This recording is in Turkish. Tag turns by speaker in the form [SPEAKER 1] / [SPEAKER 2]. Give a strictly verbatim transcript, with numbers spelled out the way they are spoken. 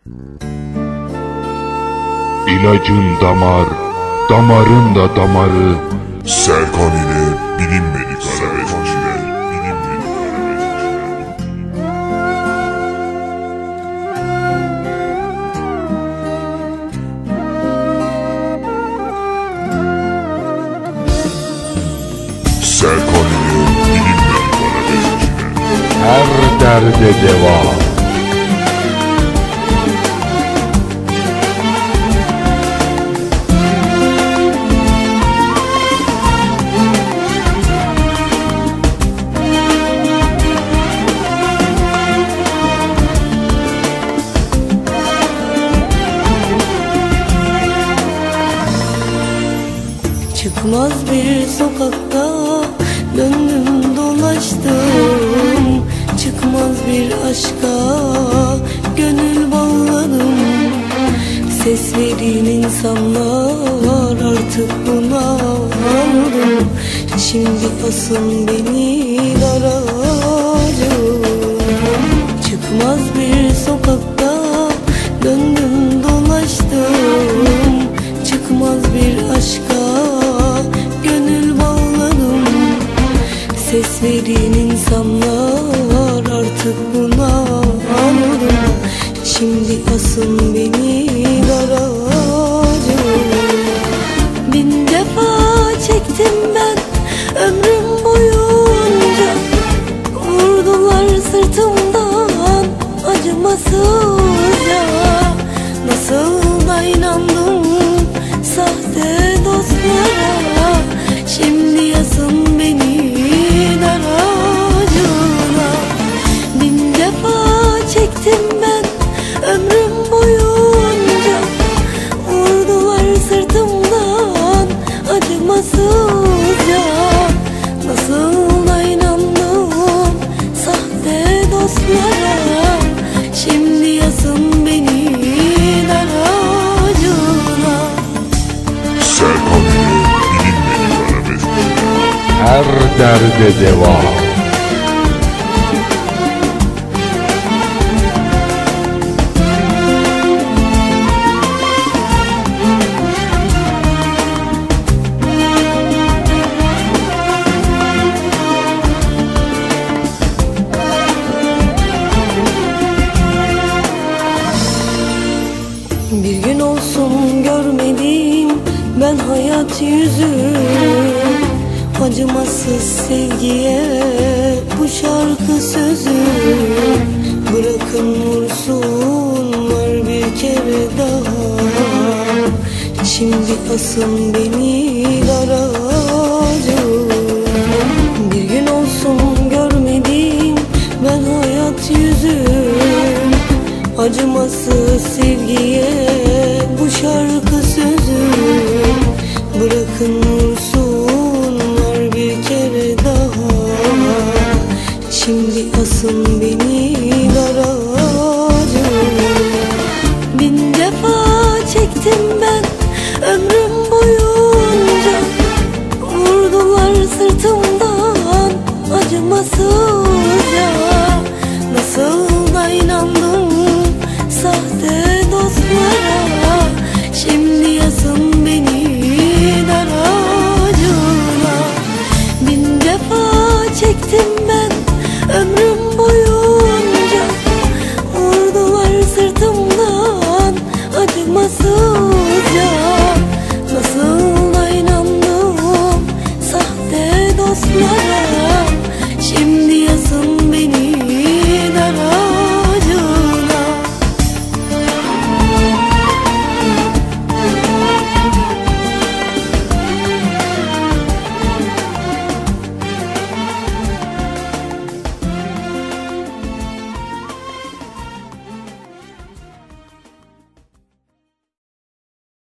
[SPEAKER 1] İlacın damar, damarın da damarı.
[SPEAKER 2] Serkan ile bilinmedik arabeskçiler, bilinmedik arabeskçiler. Serkan ile bilinmedik arabeskçiler.
[SPEAKER 1] Her derde deva.
[SPEAKER 3] Çıkmaz bir sokakta döndüm dolaştım, çıkmaz bir aşka gönül bağladım. Ses verin insanlar, artık buna aldım. Şimdi asın beni daracım. Çıkmaz bir sokakta döndüm dolaştım, çıkmaz bir aşka gönül bağladım. Ses verin insanlar, artık buna aldım. Şimdi asın beni daracım. Bin defa çektim ben ömrüm boyunca, vurdular sırtımdan acımasızca. Nasıl da inandım sahte dostlara, şimdi yasın beni daracına. Bin defa çektim ben ömrüm boyunca, vurdular sırtımdan acımasızca. Nasıl da inandım sahte dostlara, şimdi yasın beni daracına.
[SPEAKER 2] Serkan ile bilinmedik arabeskçiler.
[SPEAKER 1] Her derde deva.
[SPEAKER 3] Bir gün olsun görmedim ben hayat yüzü, acımasız sevgiye bu şarkı sözü. Bırakın vursunlar bir kere daha, şimdi asın beni daracım. Bir gün olsun görmedim ben hayat yüzü, acımasız sevgiye bu şarkı sözü. Bırakın